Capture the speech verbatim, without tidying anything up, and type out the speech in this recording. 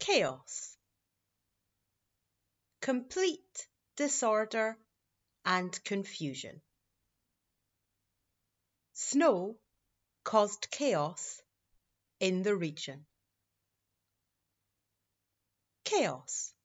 chaos, complete disorder and confusion. Snow caused chaos in the region. Chaos.